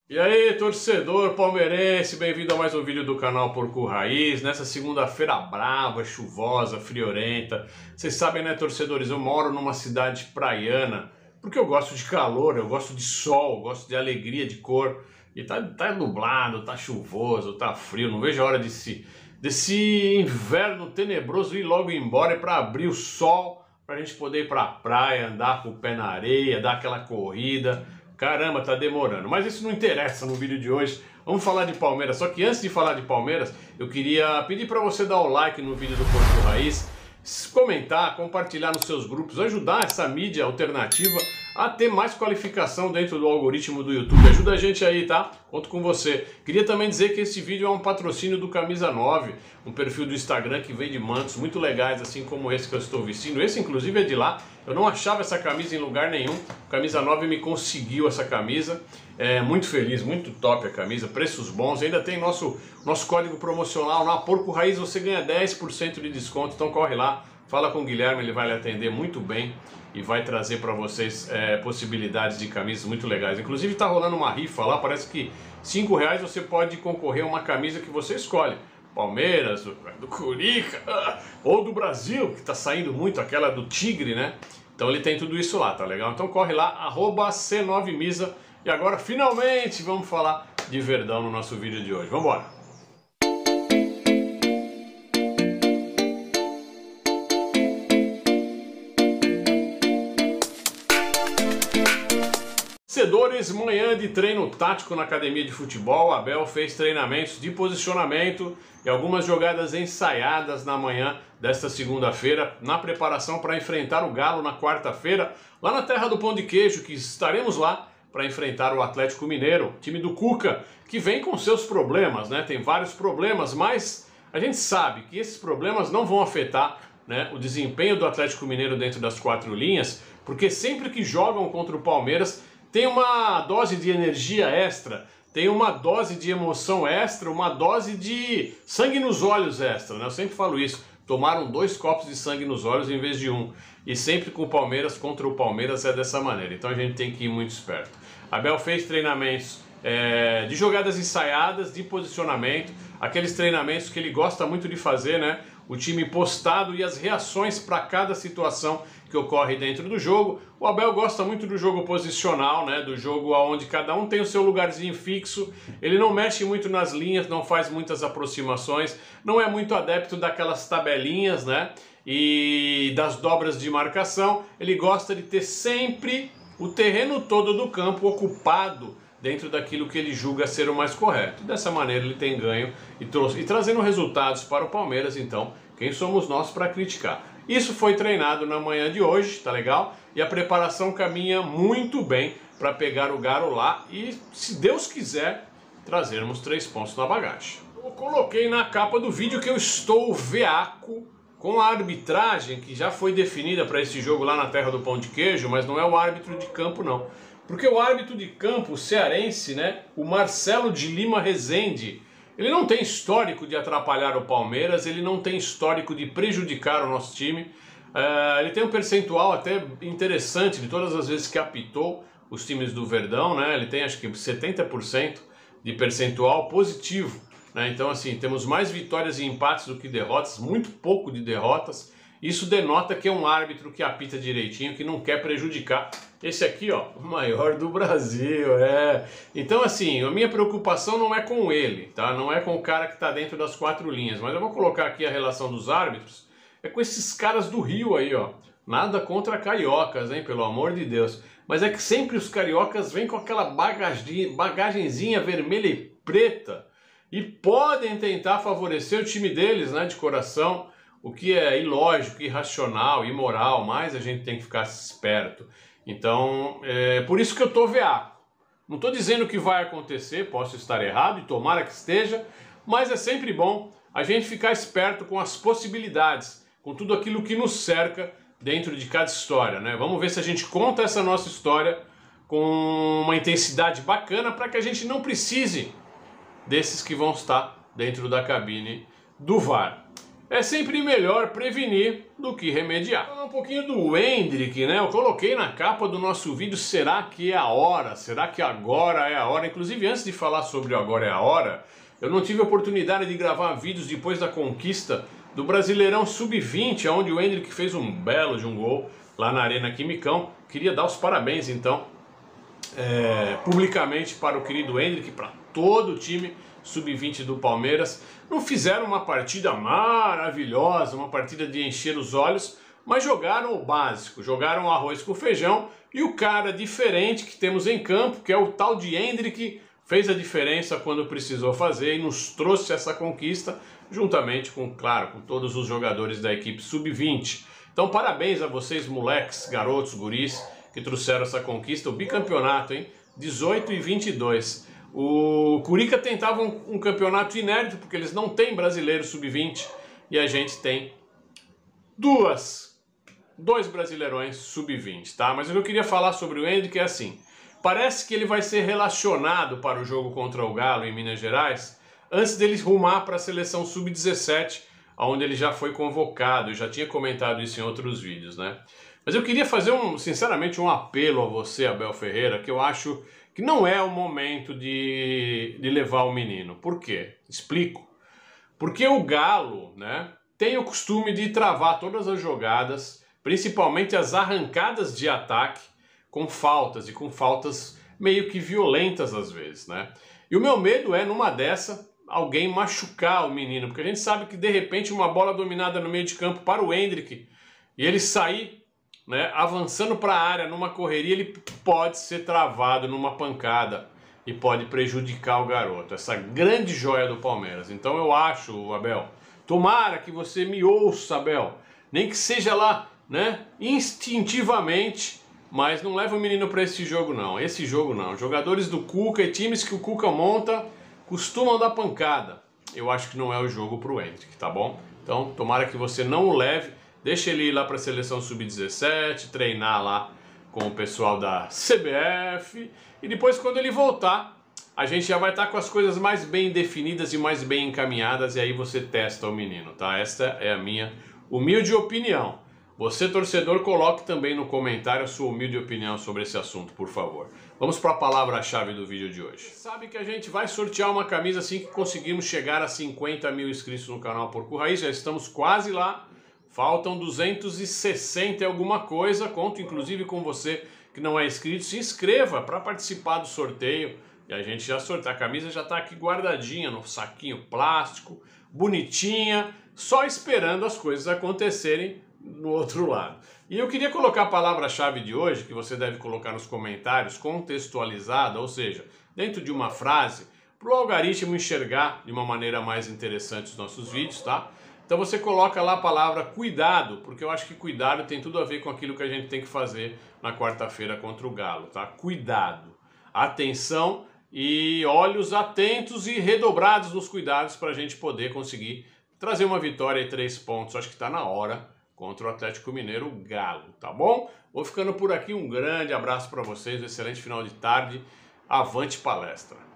E aí, torcedor palmeirense, bem-vindo a mais um vídeo do canal Porco Raiz. Nessa segunda-feira brava, chuvosa, friorenta. Vocês sabem, né, torcedores, eu moro numa cidade praiana, porque eu gosto de calor, eu gosto de sol, eu gosto de alegria, de cor. E tá nublado, tá chuvoso, tá frio, não vejo a hora desse inverno tenebroso ir logo embora para abrir o sol, pra gente poder ir pra praia, andar com o pé na areia, dar aquela corrida. Caramba, tá demorando. Mas isso não interessa no vídeo de hoje. Vamos falar de Palmeiras. Só que antes de falar de Palmeiras, eu queria pedir para você dar o like no vídeo do Porco Raiz, comentar, compartilhar nos seus grupos, ajudar essa mídia alternativa a ter mais qualificação dentro do algoritmo do YouTube. Ajuda a gente aí, tá? Conto com você. Queria também dizer que esse vídeo é um patrocínio do Camisa 9, um perfil do Instagram que vende mantos muito legais, assim como esse que eu estou vestindo. Esse, inclusive, é de lá. Eu não achava essa camisa em lugar nenhum. O Camisa 9 me conseguiu essa camisa. É muito feliz, muito top a camisa, preços bons. Ainda tem nosso código promocional na Porco Raiz, você ganha 10% de desconto. Então corre lá, fala com o Guilherme, ele vai lhe atender muito bem e vai trazer para vocês possibilidades de camisas muito legais. Inclusive está rolando uma rifa lá, parece que R$5 você pode concorrer a uma camisa que você escolhe. Palmeiras, do Curica, ou do Brasil, que está saindo muito, aquela do Tigre, né? Então ele tem tudo isso lá, tá legal? Então corre lá, @C9Misa. E agora, finalmente, vamos falar de Verdão no nosso vídeo de hoje. Vamos embora! Torcedores, manhã de treino tático na academia de futebol. Abel fez treinamentos de posicionamento e algumas jogadas ensaiadas na manhã desta segunda-feira, na preparação para enfrentar o Galo na quarta-feira, lá na terra do pão de queijo, que estaremos lá para enfrentar o Atlético Mineiro, time do Cuca, que vem com seus problemas, né? Tem vários problemas, mas a gente sabe que esses problemas não vão afetar, né, o desempenho do Atlético Mineiro dentro das quatro linhas, porque sempre que jogam contra o Palmeiras tem uma dose de energia extra, tem uma dose de emoção extra, uma dose de sangue nos olhos extra, né? Eu sempre falo isso, tomaram 2 copos de sangue nos olhos em vez de 1. E sempre com o Palmeiras, contra o Palmeiras é dessa maneira, então a gente tem que ir muito esperto. Abel fez treinamentos de jogadas ensaiadas, de posicionamento, aqueles treinamentos que ele gosta muito de fazer, né? O time postado e as reações para cada situação que ocorre dentro do jogo. O Abel gosta muito do jogo posicional, né? Do jogo onde cada um tem o seu lugarzinho fixo. Ele não mexe muito nas linhas, não faz muitas aproximações, não é muito adepto daquelas tabelinhas, né? E das dobras de marcação. Ele gosta de ter sempre o terreno todo do campo ocupado dentro daquilo que ele julga ser o mais correto. Dessa maneira ele tem ganho e trazendo resultados para o Palmeiras. Então, quem somos nós para criticar? Isso foi treinado na manhã de hoje, tá legal? E a preparação caminha muito bem para pegar o Galo lá e, se Deus quiser, trazermos 3 pontos na bagagem. Eu coloquei na capa do vídeo que eu estou veaco com a arbitragem que já foi definida para esse jogo lá na terra do pão de queijo, mas não é o árbitro de campo não. Porque o árbitro de campo, o cearense, né, o Marcelo de Lima Rezende, ele não tem histórico de atrapalhar o Palmeiras, ele não tem histórico de prejudicar o nosso time. Ele tem um percentual até interessante de todas as vezes que apitou os times do Verdão, né? Ele tem acho que 70% de percentual positivo, né? Então assim, temos mais vitórias e empates do que derrotas, muito pouco de derrotas. Isso denota que é um árbitro que apita direitinho, que não quer prejudicar. Esse aqui, ó, o maior do Brasil, Então, assim, a minha preocupação não é com ele, tá? Não é com o cara que tá dentro das 4 linhas. Mas eu vou colocar aqui a relação dos árbitros. É com esses caras do Rio aí, ó. Nada contra cariocas, hein? Pelo amor de Deus. Mas é que sempre os cariocas vêm com aquela bagagenzinha vermelha e preta. E podem tentar favorecer o time deles, né? De coração. O que é ilógico, irracional, imoral, mas a gente tem que ficar esperto. Então, por isso que eu tô veaco. Não estou dizendo que vai acontecer, posso estar errado e tomara que esteja, mas é sempre bom a gente ficar esperto com as possibilidades, com tudo aquilo que nos cerca dentro de cada história, né? Vamos ver se a gente conta essa nossa história com uma intensidade bacana para que a gente não precise desses que vão estar dentro da cabine do VAR. é sempre melhor prevenir do que remediar. Falar um pouquinho do Endrick, né? Eu coloquei na capa do nosso vídeo, será que é a hora? Será que agora é a hora? Inclusive, antes de falar sobre agora é a hora, eu não tive a oportunidade de gravar vídeos depois da conquista do Brasileirão Sub-20, onde o Endrick fez um belo de um gol lá na Arena Quimicão. Queria dar os parabéns, então, publicamente para o querido Endrick, para todo o time Sub-20 do Palmeiras. Não fizeram uma partida maravilhosa, uma partida de encher os olhos, mas jogaram o básico, jogaram o arroz com feijão, e o cara diferente que temos em campo, que é o tal de Endrick, fez a diferença quando precisou fazer e nos trouxe essa conquista, juntamente com, claro, com todos os jogadores da equipe Sub-20. Então parabéns a vocês, moleques, garotos, guris, que trouxeram essa conquista, o bicampeonato, hein? 18 e 22. O Curica tentava um campeonato inédito, porque eles não têm brasileiro Sub-20, e a gente tem dois brasileirões Sub-20, tá? Mas o que eu queria falar sobre o Endrick é assim, parece que ele vai ser relacionado para o jogo contra o Galo em Minas Gerais, antes dele rumar para a seleção Sub-17, onde ele já foi convocado. Eu já tinha comentado isso em outros vídeos, né? Mas eu queria fazer, sinceramente, um apelo a você, Abel Ferreira, que eu acho que não é o momento de levar o menino. Por quê? Explico. Porque o Galo, né, tem o costume de travar todas as jogadas, principalmente as arrancadas de ataque, com faltas, e com faltas meio que violentas às vezes, né? E o meu medo é, numa dessa, alguém machucar o menino, porque a gente sabe que de repente uma bola dominada no meio de campo para o Endrick, e ele sair, né, avançando para a área numa correria, ele pode ser travado numa pancada e pode prejudicar o garoto, essa grande joia do Palmeiras. Então eu acho, Abel, tomara que você me ouça, Abel, nem que seja lá, né, instintivamente, mas não leva o menino para esse jogo não, Jogadores do Cuca e times que o Cuca monta costumam dar pancada. Eu acho que não é o jogo para o Endrick, tá bom? Então tomara que você não o leve, deixa ele ir lá para a seleção Sub-17, treinar lá com o pessoal da CBF, e depois quando ele voltar, a gente já vai estar com as coisas mais bem definidas e mais bem encaminhadas, e aí você testa o menino, tá? Esta é a minha humilde opinião. Você, torcedor, coloque também no comentário a sua humilde opinião sobre esse assunto, por favor. Vamos para a palavra-chave do vídeo de hoje. Sabe que a gente vai sortear uma camisa assim que conseguimos chegar a 50 mil inscritos no canal Porco Raiz, já estamos quase lá. Faltam 260 e alguma coisa, conto inclusive com você que não é inscrito, se inscreva para participar do sorteio e a gente já sorteia. A camisa já está aqui guardadinha no saquinho plástico, bonitinha, só esperando as coisas acontecerem no outro lado. E eu queria colocar a palavra-chave de hoje, que você deve colocar nos comentários, contextualizada, ou seja, dentro de uma frase, para o algoritmo enxergar de uma maneira mais interessante os nossos vídeos, tá? Então você coloca lá a palavra cuidado, porque eu acho que cuidado tem tudo a ver com aquilo que a gente tem que fazer na quarta-feira contra o Galo, tá? Cuidado, atenção e olhos atentos e redobrados nos cuidados para a gente poder conseguir trazer uma vitória e 3 pontos. Acho que está na hora contra o Atlético Mineiro, o Galo, tá bom? Vou ficando por aqui, um grande abraço para vocês, um excelente final de tarde, avante palestra!